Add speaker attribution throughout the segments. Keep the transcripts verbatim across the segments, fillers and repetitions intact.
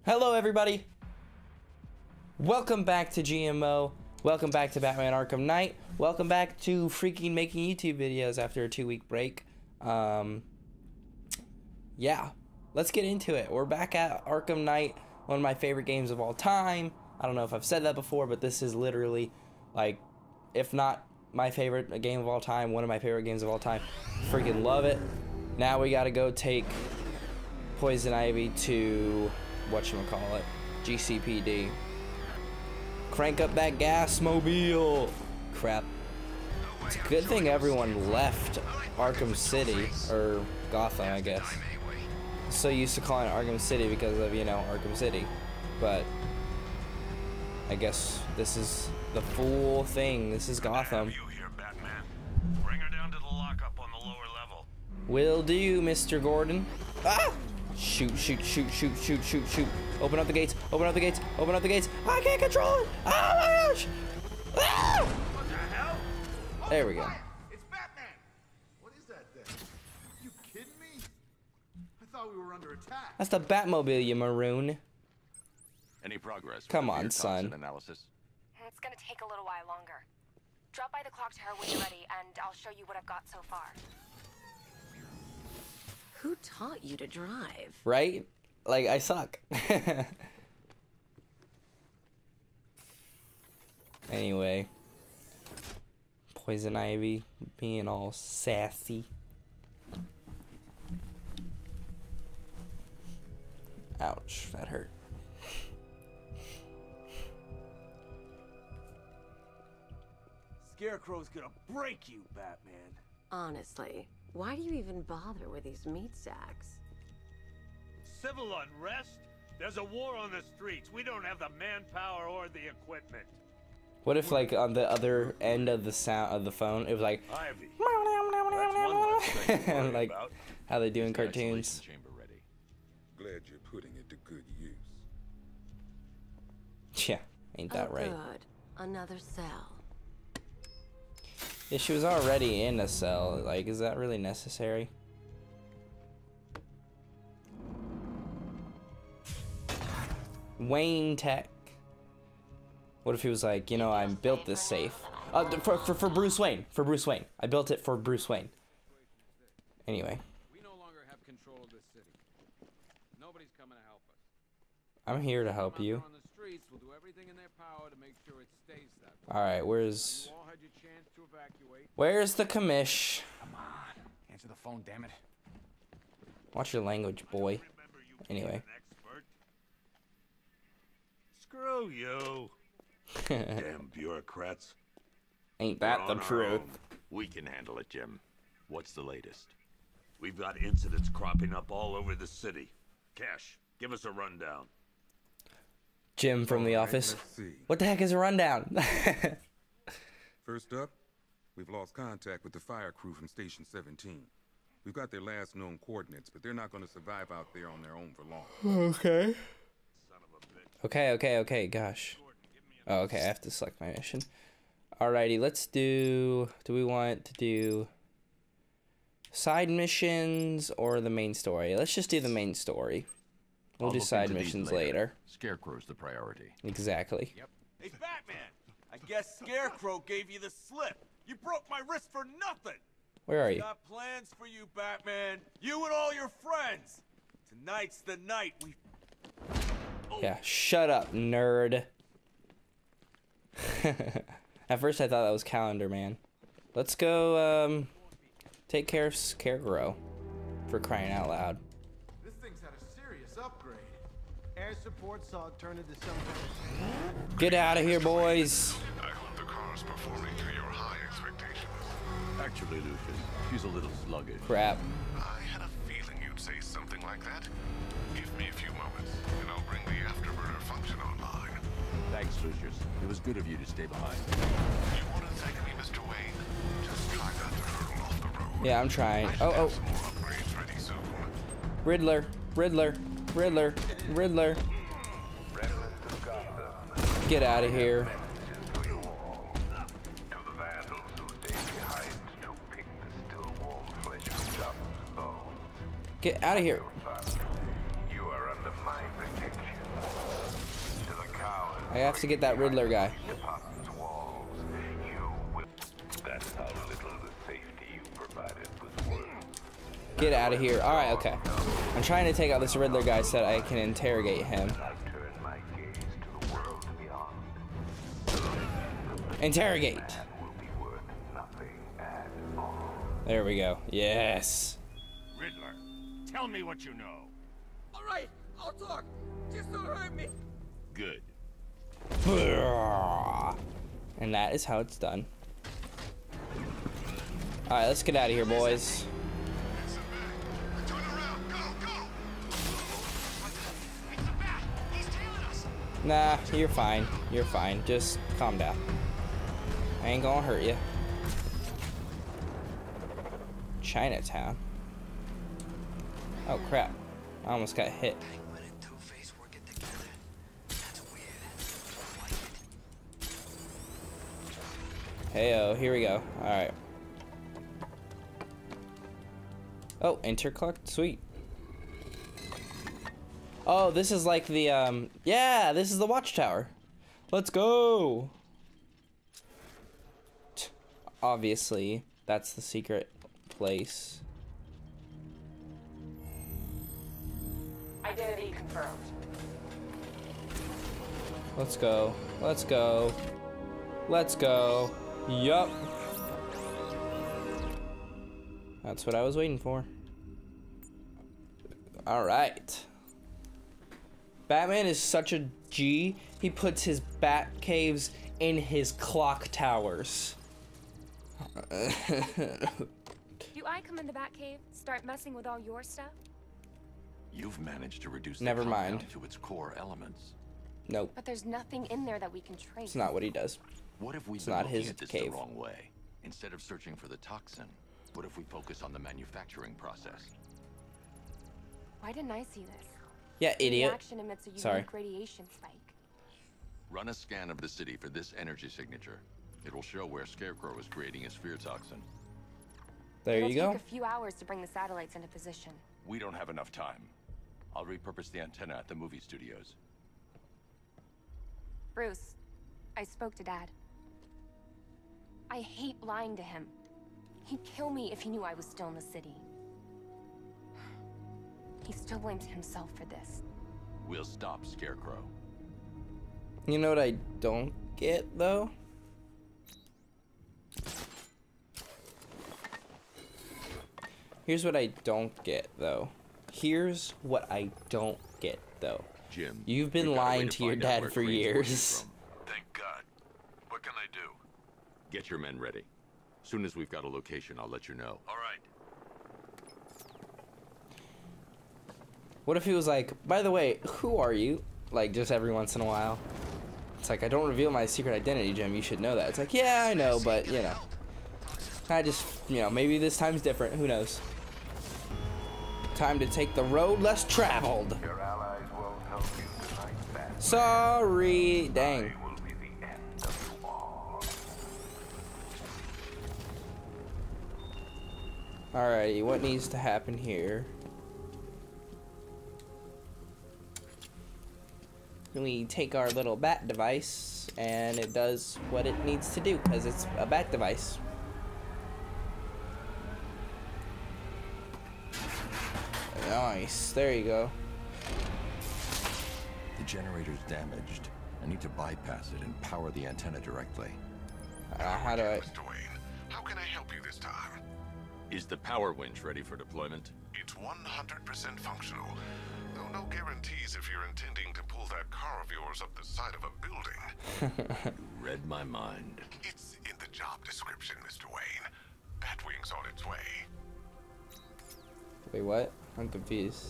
Speaker 1: Hello everybody, welcome back to G M O, welcome back to Batman Arkham Knight, welcome back to freaking making YouTube videos after a two week break. Um, yeah, let's get into it. We're back at Arkham Knight, one of my favorite games of all time. I don't know if I've said that before, but this is literally, like, if not my favorite game of all time, one of my favorite games of all time. Freaking love it. Now we gotta go take Poison Ivy to whatchamacallit, G C P D. Crank up that GASMOBILE. Crap. It's a good thing everyone left Arkham City, or Gotham, I guess. So used to calling it Arkham City because of, you know, Arkham City. But I guess this is the full thing. This is Gotham.
Speaker 2: You here, Batman. Bring her down to the lockup on the lower level.
Speaker 1: Will do, Mister Gordon. Ah! Shoot, shoot, shoot, shoot, shoot, shoot, shoot. Open up the gates, open up the gates, open up the gates. I can't control it. Oh my gosh. Ah!
Speaker 3: What the hell? Oh,
Speaker 1: there we go.
Speaker 3: It's Batman. What is that thing? You kidding me? I thought we were under attack.
Speaker 1: That's the Batmobile, you maroon.
Speaker 4: Any progress?
Speaker 1: Come on, son.
Speaker 4: Analysis?
Speaker 5: It's gonna take a little while longer. Drop by the clock tower when you're ready, and I'll show you what I've got so far.
Speaker 6: Who taught you to drive?
Speaker 1: Right? Like, I suck. Anyway. Poison Ivy being all sassy. Ouch, that hurt.
Speaker 7: Scarecrow's gonna break you, Batman.
Speaker 6: Honestly, why do you even bother with these meat sacks?
Speaker 2: Civil unrest? There's a war on the streets. We don't have the manpower or the equipment.
Speaker 1: What if, like, on the other end of the sound of the phone, it was like,
Speaker 2: Ivy. That's one less thing to worry
Speaker 1: like
Speaker 2: about.
Speaker 1: how they do in
Speaker 4: Is the isolation
Speaker 1: cartoons.
Speaker 4: chamber ready?
Speaker 8: Glad you're putting it to good use.
Speaker 1: Yeah, ain't that
Speaker 6: Oh,
Speaker 1: right?
Speaker 6: good. Another cell.
Speaker 1: Yeah, she was already in a cell. Like, is that really necessary? Wayne Tech. What if he was like, you know, I built this safe. Uh, for, for, for Bruce Wayne. For Bruce Wayne. I built it for Bruce Wayne. Anyway.
Speaker 9: We no longer have control of this city. Nobody's coming to help us.
Speaker 1: I'm here to help you.
Speaker 9: On the streets will do everything in their power to make sure it stays that way.
Speaker 1: Alright, where's...
Speaker 9: You all had your chance to evacuate.
Speaker 1: Where's the commish?
Speaker 9: Come on. Answer the phone, damn it.
Speaker 1: Watch your language, boy. Anyway.
Speaker 2: Screw you. Damn bureaucrats.
Speaker 1: Ain't
Speaker 2: We're
Speaker 1: that the
Speaker 2: on our
Speaker 1: truth?
Speaker 2: own.
Speaker 4: We can handle it, Jim. What's the latest?
Speaker 2: We've got incidents cropping up all over the city. Cash, give us a rundown.
Speaker 1: Jim from the
Speaker 8: All right,
Speaker 1: office.
Speaker 8: let's see.
Speaker 1: What the heck is a rundown?
Speaker 8: First up, we've lost contact with the fire crew from Station seventeen. We've got their last known coordinates, but they're not going to survive out there on their own for long.
Speaker 1: Okay. Okay, okay, okay, gosh. Oh, okay, I have to select my mission. Alrighty, let's do... Do we want to do side missions or the main story? Let's just do the main story. We'll
Speaker 4: I'll
Speaker 1: do
Speaker 4: look
Speaker 1: side
Speaker 4: into these
Speaker 1: missions later.
Speaker 4: Scarecrow's the priority.
Speaker 1: Exactly.
Speaker 7: Yep. Hey, Batman! I guess Scarecrow gave you the slip. You broke my wrist for nothing.
Speaker 1: Where are you?
Speaker 7: Got plans for you, Batman. You and all your friends. Tonight's the night we...
Speaker 1: Yeah, shut up, nerd. At first I thought that was Calendar Man. Let's go, um, take care of Scarecrow. For crying out loud.
Speaker 3: This thing's had a serious upgrade. Air support saw it turn into some...
Speaker 1: Get out of here, boys.
Speaker 8: I hope the car's performing to your high expectations.
Speaker 4: Actually, Lucius, she's a little sluggish.
Speaker 1: Crap.
Speaker 8: I had a feeling you'd say something like that. Give me a few moments, and I'll bring the afterburner function online.
Speaker 4: Thanks, Lucius. It was good of you to stay behind.
Speaker 8: You want to thank me, Mister Wayne? Just try not to hurtle off the road.
Speaker 1: Yeah, I'm trying.
Speaker 8: I
Speaker 1: Oh,
Speaker 8: should have
Speaker 1: oh.
Speaker 8: some more upgrades ready soon.
Speaker 1: Riddler, Riddler, Riddler, Riddler. Get out of here. Get out of here.
Speaker 8: You are under my protection.
Speaker 1: I have to get that Riddler guy. Get out of here. Alright, okay. I'm trying to take out this Riddler guy so that I can interrogate him. Interrogate. There we go. Yes.
Speaker 2: Riddler, tell me what you know.
Speaker 7: All right, I'll talk. Just don't hurt me.
Speaker 2: Good.
Speaker 1: And that is how it's done. Alright, let's get out of here, boys. Nah, you're fine. You're fine. Just calm down. I ain't gonna hurt you. Chinatown. Oh crap. I almost got hit. Heyo, here we go. Alright. Oh, interclock? Sweet. Oh, this is like the, um, yeah, this is the watchtower. Let's go. Obviously, that's the secret place.
Speaker 5: Identity confirmed.
Speaker 1: Let's go. Let's go. Let's go. Yup. That's what I was waiting for. All right. Batman is such a G. He puts his bat caves in his clock towers.
Speaker 5: Do I come in the Batcave, start messing with all your stuff?
Speaker 4: You've managed to reduce
Speaker 1: Never
Speaker 4: the
Speaker 1: mind.
Speaker 4: compound to its core elements.
Speaker 1: Nope.
Speaker 5: But there's nothing in there that we can trace.
Speaker 1: It's not what he does.
Speaker 4: What if we've
Speaker 1: It's
Speaker 4: been
Speaker 1: not
Speaker 4: looking
Speaker 1: his
Speaker 4: at this
Speaker 1: cave.
Speaker 4: the wrong way? Instead of searching for the toxin, what if we focus on the manufacturing process?
Speaker 5: Why didn't I see this?
Speaker 1: Yeah,
Speaker 5: The
Speaker 1: idiot.
Speaker 5: reaction emits a unique
Speaker 1: Sorry.
Speaker 5: radiation spike.
Speaker 4: Run a scan of the city for this energy signature. It will show where Scarecrow is creating his fear toxin.
Speaker 1: There
Speaker 5: It'll
Speaker 1: you go.
Speaker 5: take a few hours to bring the satellites into position.
Speaker 4: We don't have enough time. I'll repurpose the antenna at the movie studios.
Speaker 5: Bruce, I spoke to Dad. I hate lying to him. He'd kill me if he knew I was still in the city. He still blames himself for this.
Speaker 4: We'll stop Scarecrow.
Speaker 1: You know what I don't get, though? Here's what I don't get, though. Here's what I don't get, though.
Speaker 4: Jim,
Speaker 1: You've been
Speaker 4: we've got a way
Speaker 1: lying
Speaker 4: to
Speaker 1: to your
Speaker 4: find out
Speaker 1: dad
Speaker 4: where
Speaker 1: for
Speaker 4: Crane's working
Speaker 1: years.
Speaker 4: from.
Speaker 3: Thank God. What can I do?
Speaker 4: Get your men ready. Soon as we've got a location, I'll let you know.
Speaker 3: All right.
Speaker 1: What if he was like, by the way, who are you? Like, just every once in a while. It's like, I don't reveal my secret identity, Jim. You should know that. It's like, yeah, I know, but, you know. I just, you know, maybe this time's different. Who knows? Time to take the road less traveled.
Speaker 10: Your allies won't help you tonight, Batman.
Speaker 1: Sorry. Dang.
Speaker 10: I will be the end of you all.
Speaker 1: Alrighty, what needs to happen here? We take our little bat device, and it does what it needs to do, because it's a bat device. Nice, there you go.
Speaker 4: The generator's damaged. I need to bypass it and power the antenna directly.
Speaker 1: Uh, how do I...
Speaker 3: Mister Wayne, how can I help you this time?
Speaker 4: Is the power winch ready for deployment?
Speaker 3: It's one hundred percent functional. Though no guarantees if you're intending to pull that car of yours up the side of a building.
Speaker 4: You read my mind.
Speaker 3: It's in the job description, Mister Wayne. Batwing's on its way.
Speaker 1: Wait, what? I'm confused.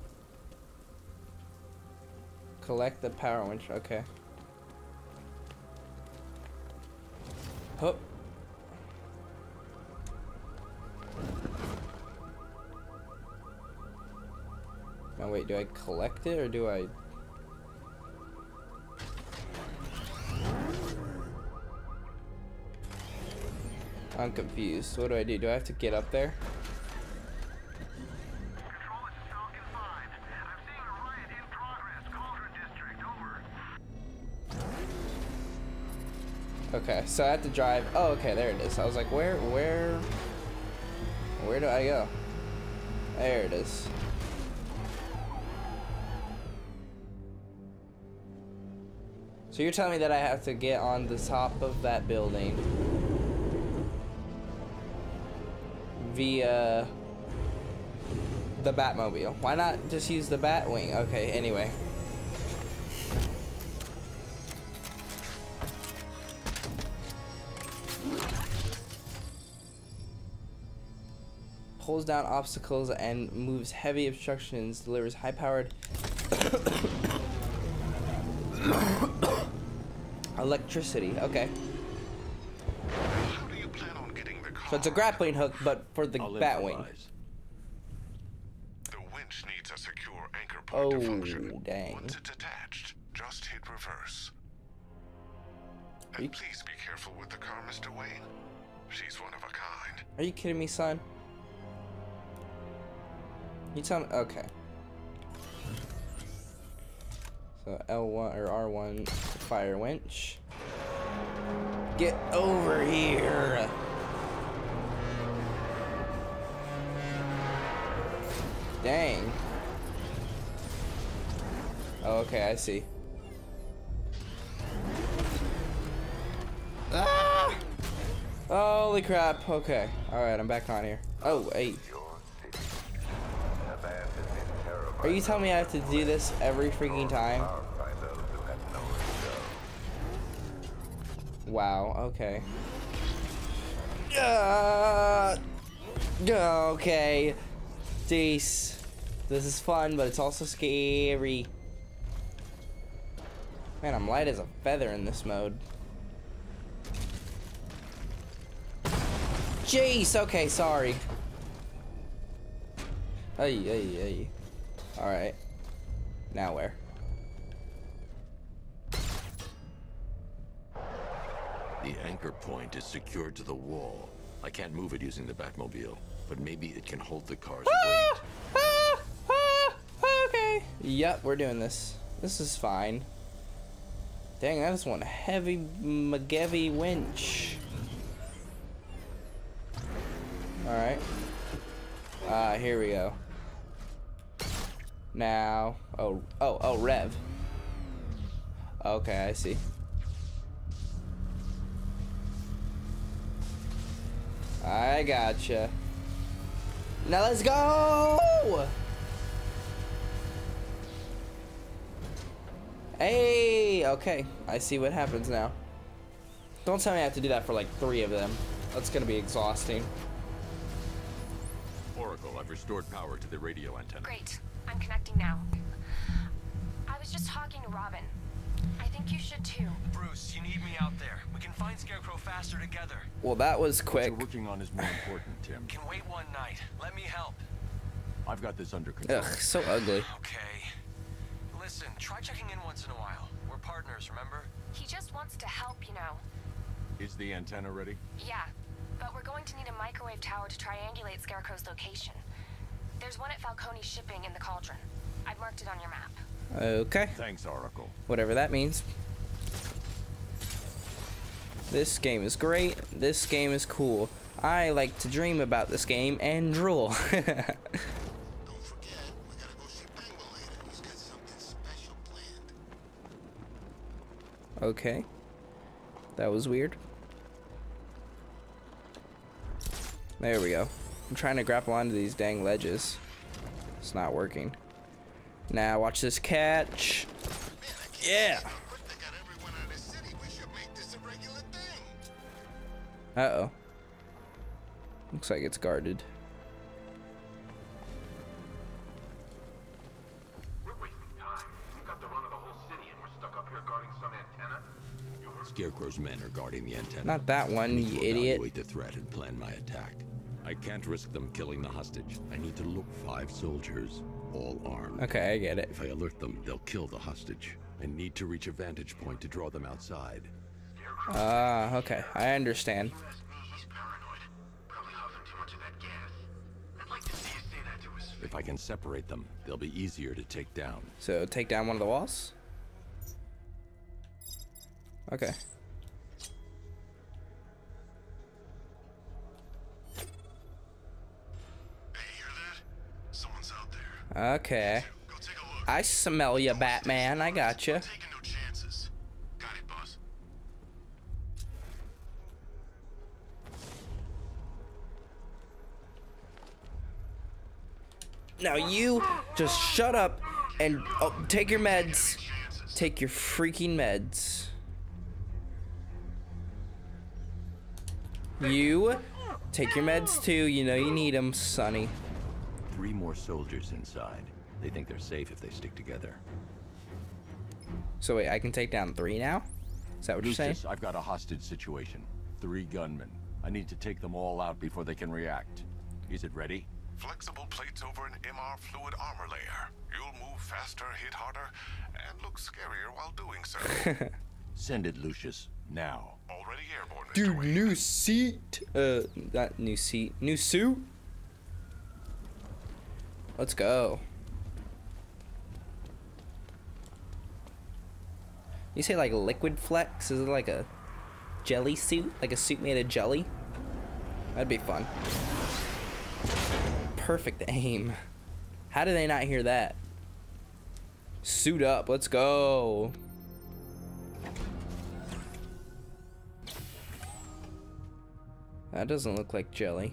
Speaker 1: Collect the power winch, okay. Hup. Now wait, do I collect it or do I... I'm confused. What do I do? Do I have to get up there?
Speaker 10: Control, this is Falcon five. I'm seeing a riot in progress. Cauldron District, over.
Speaker 1: Okay, so I have to drive. Oh, okay, there it is. I was like, where, where, where do I go? There it is. So you're telling me that I have to get on the top of that building via the Batmobile. Why not just use the Batwing? Okay, anyway. Pulls down obstacles and moves heavy obstructions, delivers high-powered electricity. Okay.
Speaker 3: How do you plan on getting the car?
Speaker 1: So it's a grappling hook, but for the
Speaker 4: I'll
Speaker 1: Batwing.
Speaker 4: improvise.
Speaker 3: The winch needs a secure anchor point to function.
Speaker 1: Oh, dang.
Speaker 3: Once it's attached, just hit reverse.
Speaker 1: Are you,
Speaker 3: And please be careful with the car, Mister Wayne. She's one of a kind.
Speaker 1: are you kidding me, son? You tell me. Okay. So L one or R one, fire winch. Get over here. Dang. Oh, okay, I see. Ah! Holy crap. Okay. Alright, I'm back on here. Oh, hey. Are you telling me I have to do this every freaking time? Wow, okay. Uh, okay. Jeez. This is fun, but it's also scary. Man, I'm light as a feather in this mode. Jeez, okay, sorry. Hey, hey, hey. Alright. Now where?
Speaker 4: The anchor point is secured to the wall. I can't move it using the Batmobile, but maybe it can hold the car's
Speaker 1: Ah!
Speaker 4: weight.
Speaker 1: Ah! Ah! Okay. Yep, we're doing this. This is fine. Dang, that is one heavy McGevy winch. Alright. Ah, here we go. Now, oh, oh, oh, rev. Okay, I see. I gotcha. Now let's go! Hey, okay, I see what happens now. Don't tell me I have to do that for like three of them. That's gonna be exhausting.
Speaker 4: Oracle, I've restored power to the radio antenna.
Speaker 5: Great. I'm connecting now. I was just talking to Robin. I think you should too.
Speaker 11: Bruce, you need me out there. We can find Scarecrow faster together.
Speaker 1: Well, that was quick.
Speaker 4: What you're working on is more important, Tim.
Speaker 11: Can wait one night. Let me help.
Speaker 4: I've got this under control.
Speaker 1: Ugh, so ugly.
Speaker 11: Okay. Listen, try checking in once in a while. We're partners, remember?
Speaker 5: He just wants to help, you know.
Speaker 4: Is the antenna ready?
Speaker 5: Yeah, but we're going to need a microwave tower to triangulate Scarecrow's location. There's one at Falcone's shipping in the Cauldron. I've marked it on your map.
Speaker 1: Okay.
Speaker 4: Thanks, Oracle.
Speaker 1: Whatever that means. This game is great. This game is cool. I like to dream about this game and drool.
Speaker 3: Don't forget, we gotta go see Penguin later. He's got something special planned.
Speaker 1: Okay. That was weird. There we go. I'm trying to grapple onto these dang ledges. It's not working. Now watch this catch. Yeah. Uh-oh. Looks like it's guarded.
Speaker 10: We're wasting time. We've got the run of the whole city and we're stuck up here guarding some antenna. You heard
Speaker 4: Scarecrow's men are guarding the antenna.
Speaker 1: Not that one,
Speaker 4: I need
Speaker 1: you
Speaker 4: to
Speaker 1: idiot.
Speaker 4: evaluate the threat and plan my attack. I can't risk them killing the hostage. I need to look five soldiers, all armed.
Speaker 1: Okay, I get it.
Speaker 4: If I alert them, they'll kill the hostage. I need to reach a vantage point to draw them outside.
Speaker 1: Ah, uh, okay. I understand.
Speaker 10: he's paranoid. Probably huffing too much of that gas. I'd like to see you say that to his face.
Speaker 4: If I can separate them, they'll be easier to take down.
Speaker 1: So take down one of the walls? Okay. Okay. I smell ya, Batman. I gotcha.
Speaker 3: Taking no chances. Got it, boss.
Speaker 1: Now you just shut up and oh, take your meds. Take your freaking meds. You take your meds too. You know you need them, Sonny.
Speaker 4: Three more soldiers inside. They think they're safe if they stick together.
Speaker 1: So wait, I can take down three now? Is that what you're saying?
Speaker 4: Lucius, I've got a hostage situation. Three gunmen. I need to take them all out before they can react. Is it ready?
Speaker 3: Flexible plates over an M R fluid armor layer. You'll move faster, hit harder, and look scarier while doing so.
Speaker 4: Send it, Lucius. Now.
Speaker 3: Already airborne, Mister
Speaker 1: Dude,
Speaker 3: Wayne.
Speaker 1: new seat. Uh, not new seat. New suit. Let's go. You say like liquid flex? Is it like a jelly suit? Like a suit made of jelly? That'd be fun. Perfect aim. How do they not hear that? Suit up. Let's go. That doesn't look like jelly.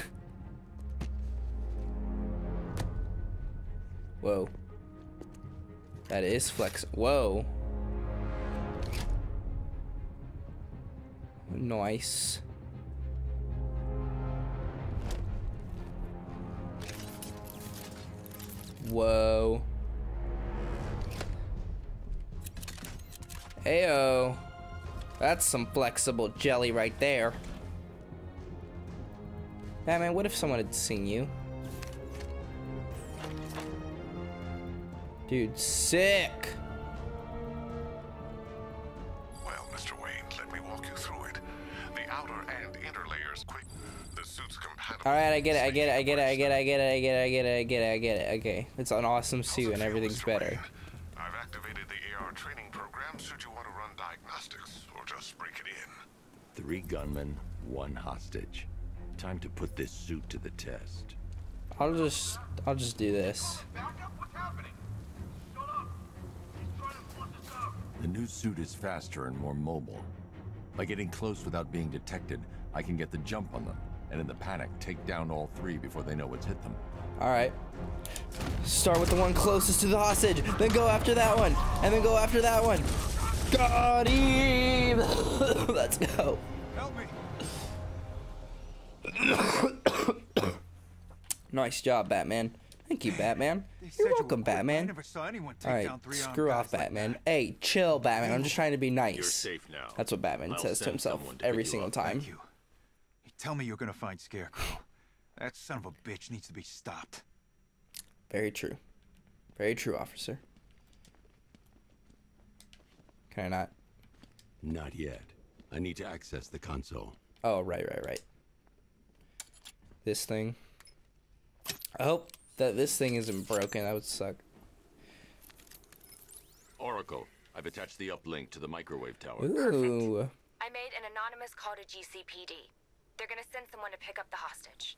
Speaker 1: Whoa. That is flex. Whoa. Nice. Whoa. Heyo. That's some flexible jelly right there. Batman, what if someone had seen you? Dude, sick.
Speaker 3: Well, Mister Wayne, let me walk you through it. The outer and inner layers quick. The suit's compatible.
Speaker 1: All right, I get it. I get it. I get it. I get it. I get it. I get it. I get it. I get it. I get it. Okay, it's an awesome suit and everything's better.
Speaker 3: I've activated the A R training program should you want to run diagnostics or just break it in.
Speaker 4: Three gunmen, one hostage. Time to put this suit to the test.
Speaker 1: I'll just, I'll just do this.
Speaker 4: The new suit is faster and more mobile. By getting close without being detected, I can get the jump on them, and in the panic, take down all three before they know what's hit them.
Speaker 1: All right. Start with the one closest to the hostage, then go after that one, and then go after that one. Got him! Let's go.
Speaker 7: Help me.
Speaker 1: Nice job, Batman. Thank you, Batman. You're welcome, Batman.
Speaker 7: I never saw anyone take
Speaker 1: All right,
Speaker 7: down three
Speaker 1: screw off, Batman. Hey, chill, Batman. I'm just trying to be nice.
Speaker 4: You're safe now.
Speaker 1: That's what Batman
Speaker 4: I'll
Speaker 1: says to
Speaker 4: send
Speaker 1: himself
Speaker 4: someone to
Speaker 1: every
Speaker 4: pick you
Speaker 1: single
Speaker 4: up.
Speaker 1: time.
Speaker 7: Thank you. You tell me you're gonna find Scarecrow. That son of a bitch needs to be stopped.
Speaker 1: Very true. Very true, officer. Can I not?
Speaker 4: Not yet. I need to access the console.
Speaker 1: Oh, right, right, right. This thing. I hope that this thing isn't broken. That would suck.
Speaker 4: Oracle, I've attached the uplink to the microwave tower.
Speaker 1: Ooh.
Speaker 5: I made an anonymous call to G C P D. They're gonna send someone to pick up the hostage.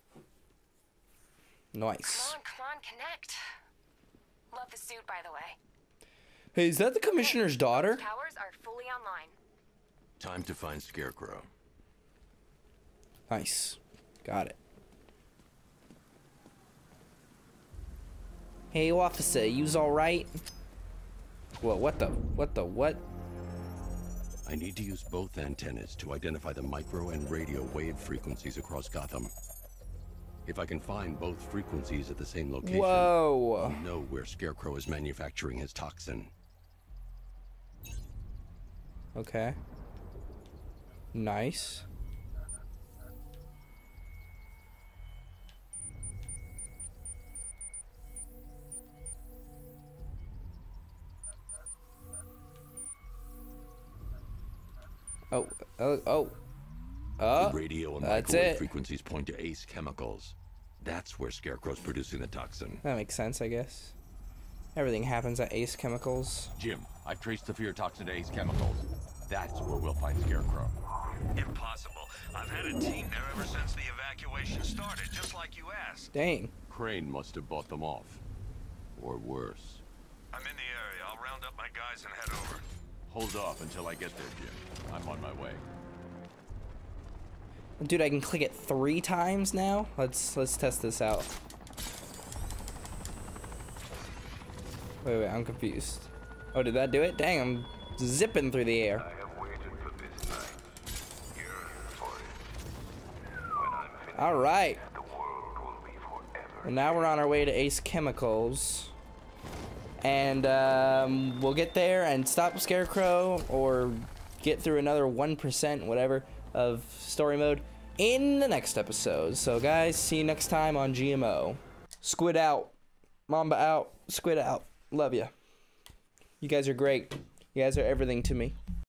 Speaker 1: Nice.
Speaker 5: Come on, come on, connect. Love the suit, by the way.
Speaker 1: Hey, is that the commissioner's daughter?
Speaker 5: Towers are fully online.
Speaker 4: Time to find Scarecrow.
Speaker 1: Nice. Got it. Hey, officer, you's alright? Whoa, what the, what the, what?
Speaker 4: I need to use both antennas to identify the micro and radio wave frequencies across Gotham. If I can find both frequencies at the same location,
Speaker 1: Whoa.
Speaker 4: I'll know where Scarecrow is manufacturing his toxin.
Speaker 1: Okay. Nice. Oh, oh, oh. Uh,
Speaker 4: the radio and
Speaker 1: that's
Speaker 4: microwave
Speaker 1: it.
Speaker 4: frequencies point to Ace Chemicals. That's where Scarecrow's producing the toxin.
Speaker 1: That makes sense, I guess. Everything happens at Ace Chemicals.
Speaker 4: Jim, I've traced the fear toxin to Ace Chemicals. That's where we'll find Scarecrow.
Speaker 10: Impossible. I've had a team there ever since the evacuation started, just like you asked.
Speaker 1: Dang.
Speaker 4: Crane must have bought them off. or worse.
Speaker 3: I'm in the area. I'll round up my guys and head over.
Speaker 7: Hold off until I get there, Jim. I'm on my way.
Speaker 1: Dude, I can click it three times now? Let's let's test this out. Wait, wait, I'm confused. Oh, did that do it? Dang, I'm zipping through the air.
Speaker 10: I have waited for this night. Yearned for it. When I'm finished,
Speaker 1: All right.
Speaker 10: the world will be forever.
Speaker 1: And now we're on our way to Ace Chemicals. And um, we'll get there and stop Scarecrow or get through another one percent, whatever, of story mode in the next episode. So, guys, see you next time on G M O. Squid out. Mamba out. Squid out. Love ya. You guys are great. You guys are everything to me.